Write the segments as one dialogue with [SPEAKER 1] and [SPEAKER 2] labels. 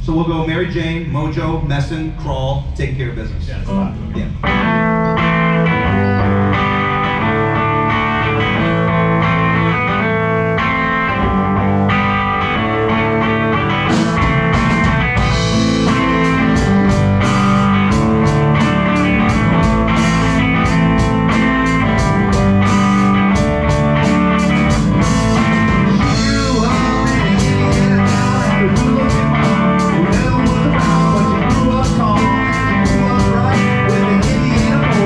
[SPEAKER 1] So we'll go Mary Jane, Mojo, Messin, Crawl, Taking Care of Business.
[SPEAKER 2] Yeah, it's a lot.
[SPEAKER 1] Yeah.
[SPEAKER 3] Who never was around, but you grew up tall, you grew up right with an Indiana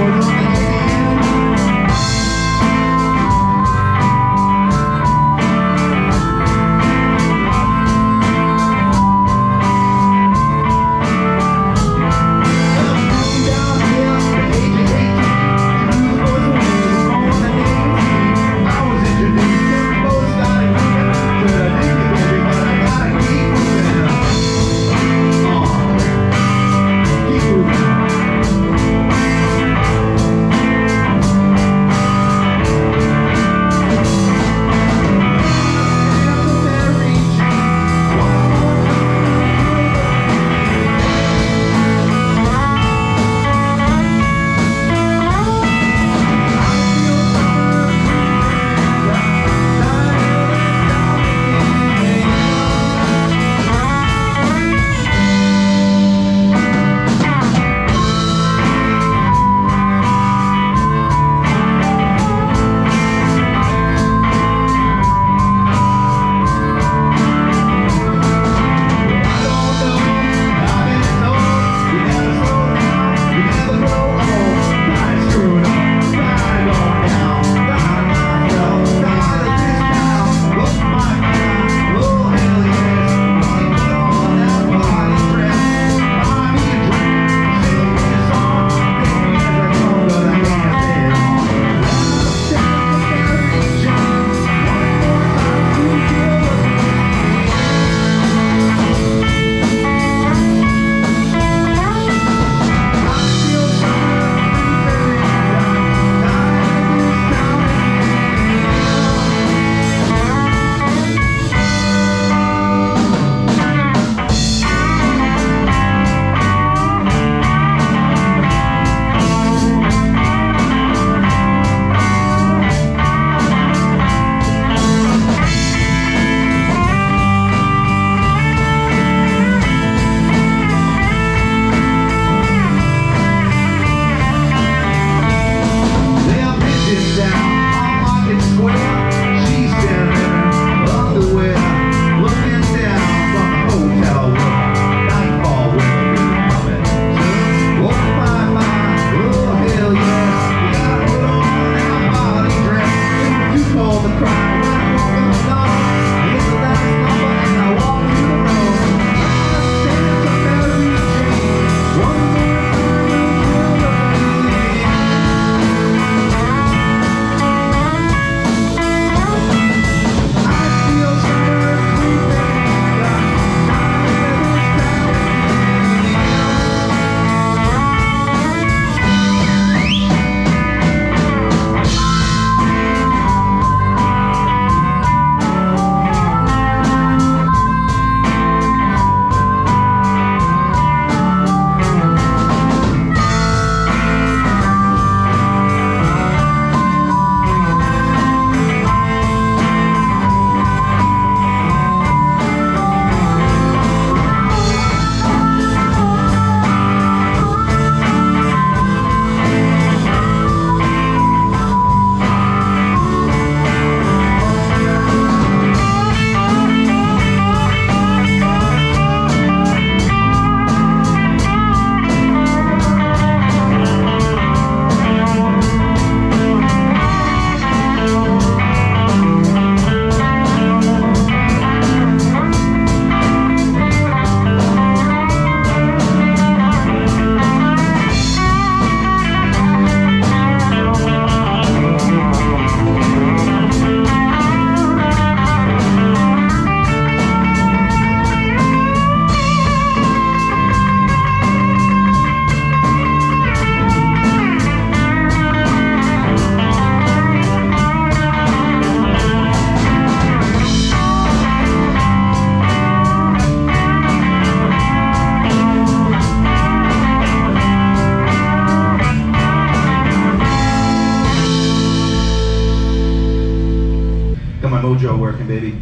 [SPEAKER 1] working, baby.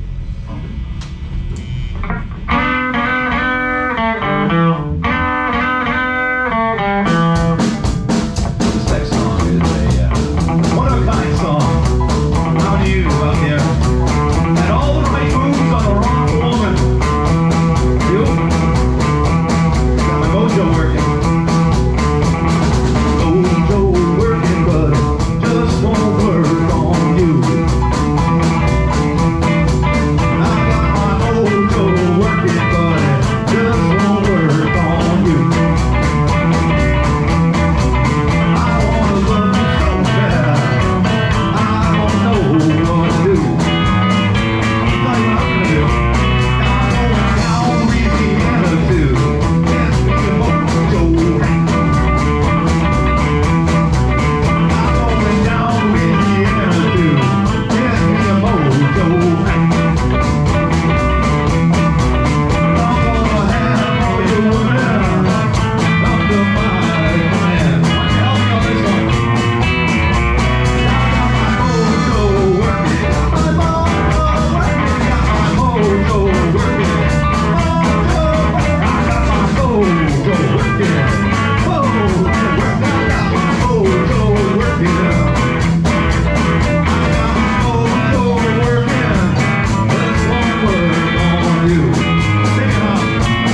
[SPEAKER 1] This next song is a one-of-a-kind song. How do you out there? And all the right moves on the wrong woman. You? Got my mojo working. Mojo working, but it just won't work on you. I got my mojo working, but it just won't work on you. I wanna love you so bad, I don't know what to do. I'll tell you what I'm gonna do. I'm going down Louisiana to get me a mojo hang. I'm going down Louisiana to get me a mojo hang. I'm gonna have all your women under my command. Why don't you help me on this one? I got my mojo working. Got my mojo working. Got my mojo working. Mojo. I got my mojo working. Mojo working. I got my mojo working. I got my mojo working. This won't work on you. Sing it out.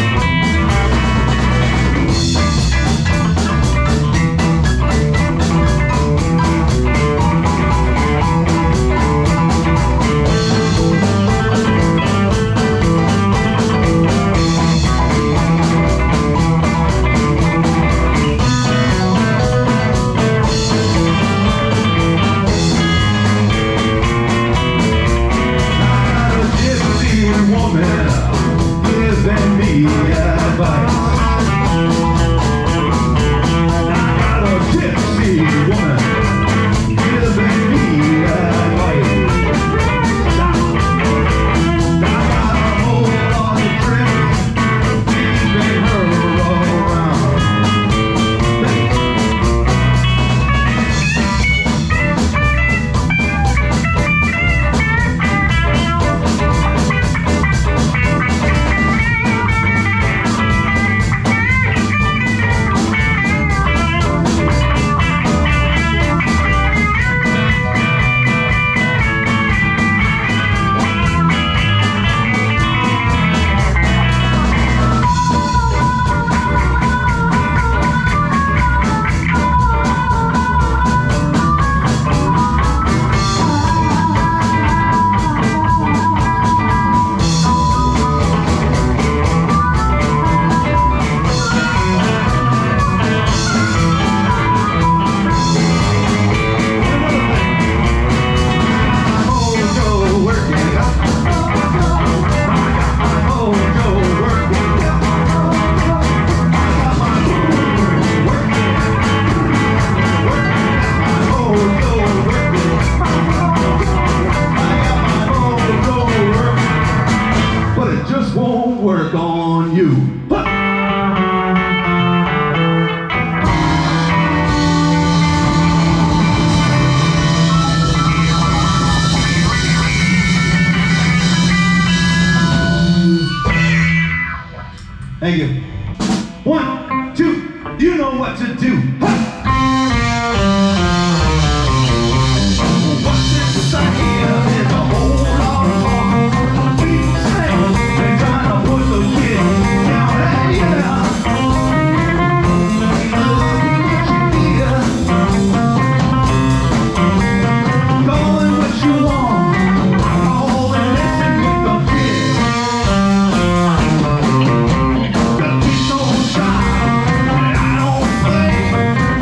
[SPEAKER 1] A gypsy woman giving me advice. I got a gypsy woman giving me advice. I got a whole lot of tricks keeping her around. But it just won't work on you. Huh. Thank you. 1, 2, you know what to do. Ha! What's in society is a whole lot of talk. People say they're trying to put the kids down at yeah. Call it what you want. Call it listen with the kids. The kids don't shy. I don't play.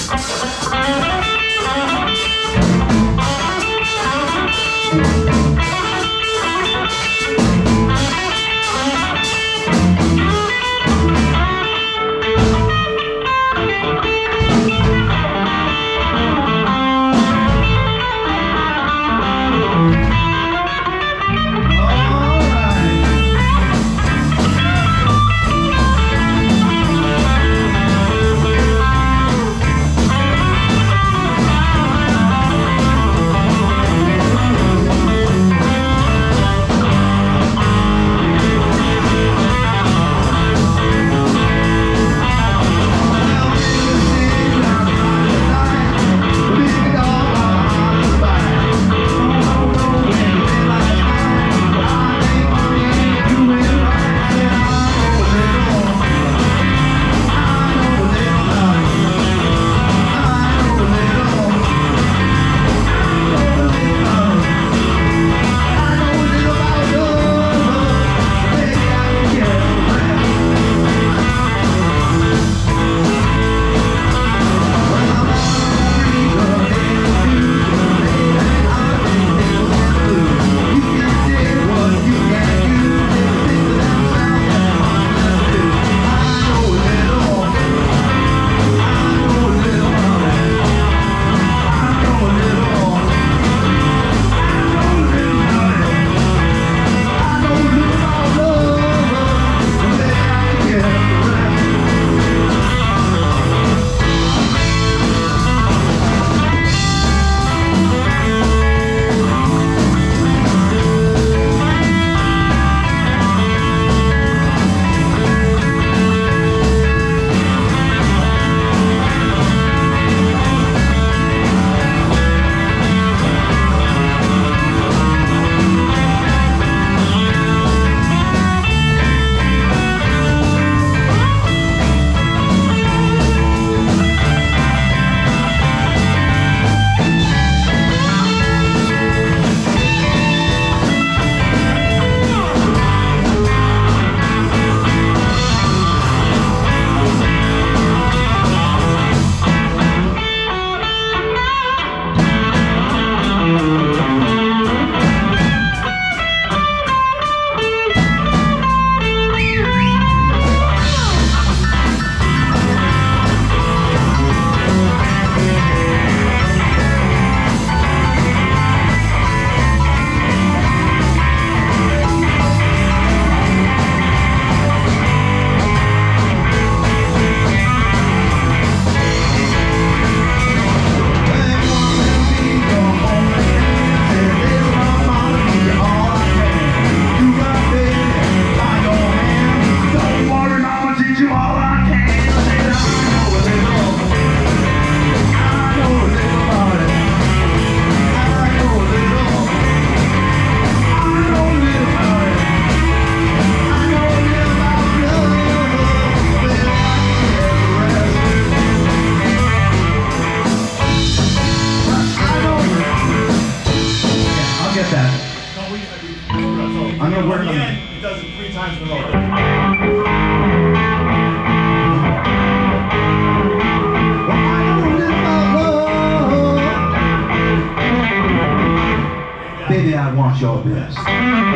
[SPEAKER 1] I'm gonna work on it.
[SPEAKER 2] He does it 3 times in a row.
[SPEAKER 1] Baby, I want your best.